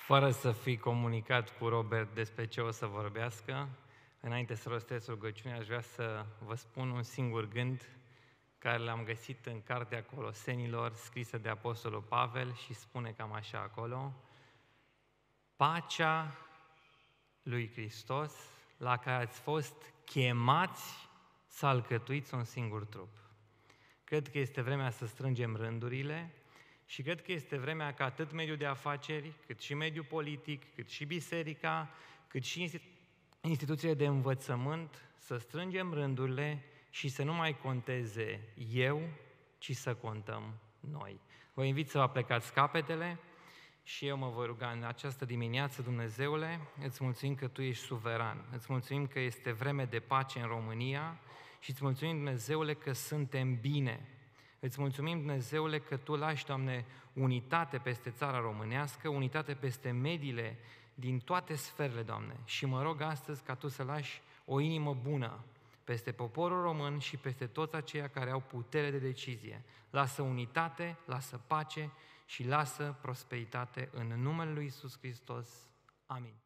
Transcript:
Fără să fi comunicat cu Robert despre ce o să vorbească, înainte să rostesc rugăciunea, aș vrea să vă spun un singur gând care l-am găsit în Cartea Colosenilor, scrisă de Apostolul Pavel și spune cam așa acolo: pacea lui Hristos, la care ați fost chemați să alcătuiți un singur trup. Cred că este vremea să strângem rândurile și cred că este vremea ca atât mediul de afaceri, cât și mediul politic, cât și biserica, cât și instituțiile de învățământ, să strângem rândurile și să nu mai conteze eu, ci să contăm noi. Vă invit să vă plecați capetele și eu mă voi ruga în această dimineață. Dumnezeule, îți mulțumim că Tu ești suveran, îți mulțumim că este vreme de pace în România și îți mulțumim, Dumnezeule, că suntem bine. Îți mulțumim, Dumnezeule, că Tu lași, Doamne, unitate peste țara românească, unitate peste mediile din toate sferele, Doamne. Și mă rog astăzi ca Tu să lași o inimă bună peste poporul român și peste toți aceia care au putere de decizie. Lasă unitate, lasă pace și lasă prosperitate în numele Lui Iisus Hristos. Amin.